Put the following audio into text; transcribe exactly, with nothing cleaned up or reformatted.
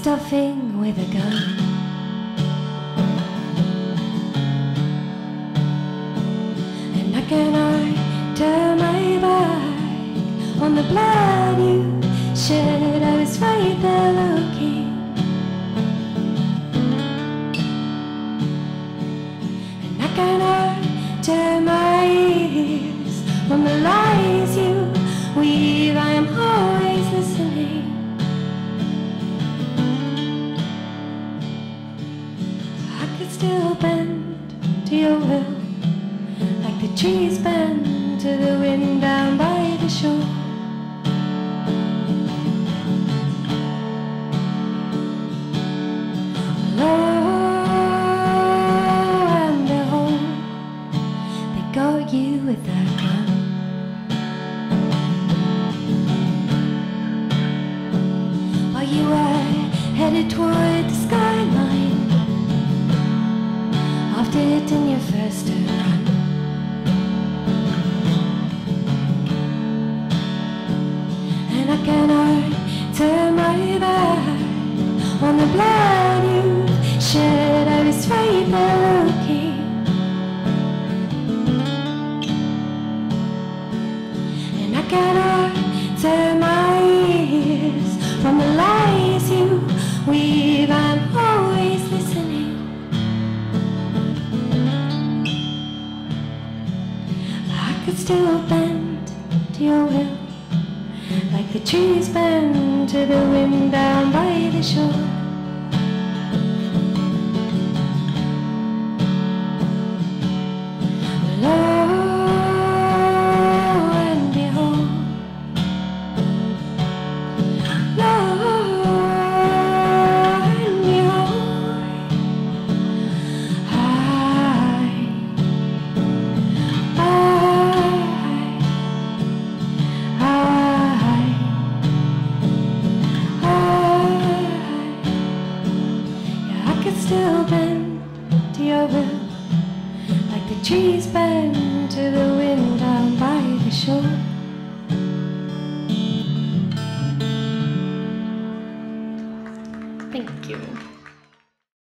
stuffing with a gun. And I cannot turn my back on the blood you shed. I was right there looking. And I cannot turn my ears from the lies you weave. I am always listening. I could still bend to your will, like the trees bend to the wind down by the shore. Lo and behold, they got you with that gun. While you were headed toward the skyline, after hitting your first run. And I cannot turn my back on the blood you shed. I was right there looking. And I cannot turn my ears from the lies you weave. I'm always listening. I could still bend to your will, like the trees bend to the wind down by the shore. Lo and behold, lo and behold, I, I, I, yeah, I could still bend to your will, like the trees bend to the wind down by the shore. Thank you.